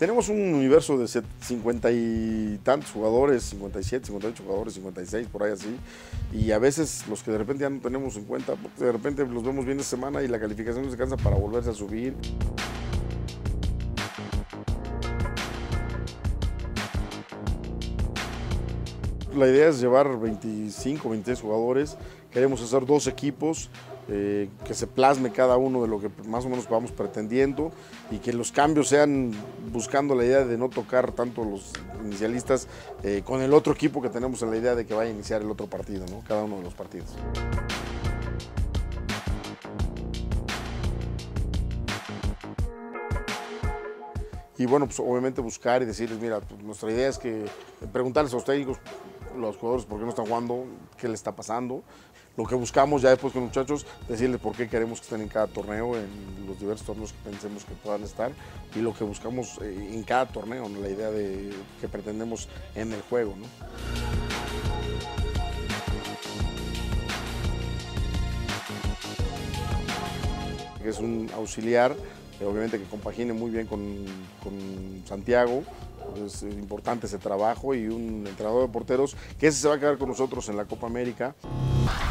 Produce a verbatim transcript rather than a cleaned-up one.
Tenemos un universo de cincuenta y tantos jugadores, cincuenta y siete, cincuenta y ocho jugadores, cincuenta y seis, por ahí así. Y a veces los que de repente ya no tenemos en cuenta, de repente los vemos bien esta semana y la calificación se cansa para volverse a subir. La idea es llevar veinticinco, veintiséis jugadores. Queremos hacer dos equipos, eh, que se plasme cada uno de lo que más o menos vamos pretendiendo y que los cambios sean buscando la idea de no tocar tanto los inicialistas eh, con el otro equipo que tenemos en la idea de que vaya a iniciar el otro partido, ¿no? Cada uno de los partidos. Y bueno, pues obviamente buscar y decirles, mira, pues nuestra idea es que preguntarles a los técnicos, los jugadores por qué no están jugando, qué les está pasando. Lo que buscamos ya después con los muchachos, decirles por qué queremos que estén en cada torneo, en los diversos torneos que pensemos que puedan estar, y lo que buscamos en cada torneo, ¿no? La idea de que pretendemos en el juego, ¿no? Es un auxiliar, obviamente que compagine muy bien con, con Santiago. Es importante ese trabajo, y un entrenador de porteros que ese se va a quedar con nosotros en la Copa América.